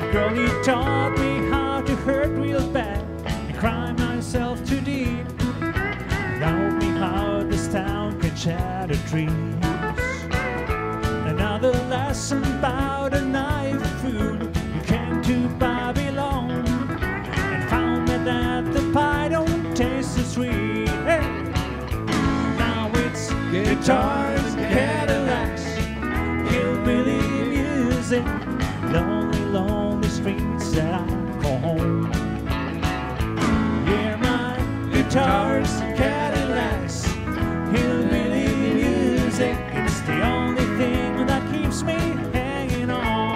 Girl, you taught me how to hurt real bad and cry myself too deep. Showed me how this town can shatter dreams. Another lesson about a knife food. You came to Babylon and found me that the pie don't taste so sweet. Hey. Now it's guitars and Cadillacs, hillbilly music, lonely, lonely streets that I call home. Yeah, my guitars and Cadillacs, hillbilly music, it's the only thing that keeps me hanging on.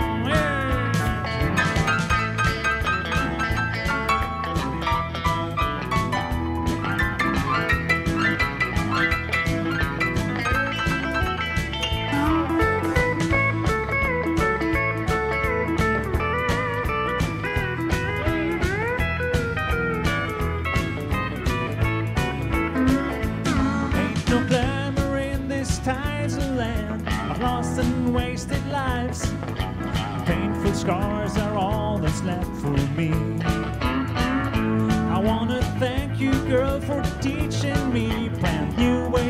Ain't no glamour in this tides of land of lost and wasted lives. Painful scars are all that's left for me. I wanna thank you, girl, for teaching me brand new ways